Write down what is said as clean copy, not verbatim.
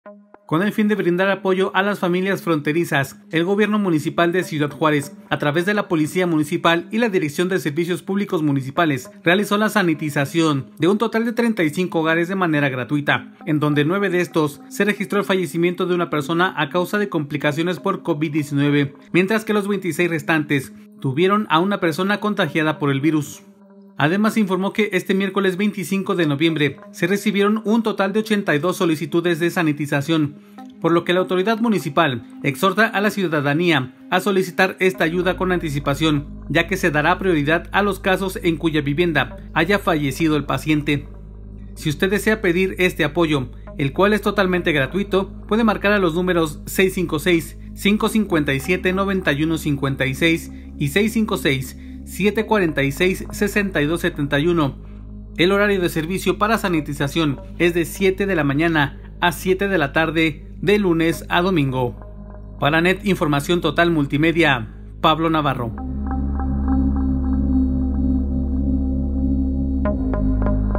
Con el fin de brindar apoyo a las familias fronterizas, el gobierno municipal de Ciudad Juárez, a través de la Policía Municipal y la Dirección de Servicios Públicos Municipales, realizó la sanitización de un total de 35 hogares de manera gratuita, en donde 9 de estos se registró el fallecimiento de una persona a causa de complicaciones por COVID-19, mientras que los 26 restantes tuvieron a una persona contagiada por el virus. Además, informó que este miércoles 25 de noviembre se recibieron un total de 82 solicitudes de sanitización, por lo que la autoridad municipal exhorta a la ciudadanía a solicitar esta ayuda con anticipación, ya que se dará prioridad a los casos en cuya vivienda haya fallecido el paciente. Si usted desea pedir este apoyo, el cual es totalmente gratuito, puede marcar a los números 656-557-9156 y 656-746-6271. El horario de servicio para sanitización es de 7 de la mañana a 7 de la tarde, de lunes a domingo. Para NET Información Total Multimedia, Pablo Navarro.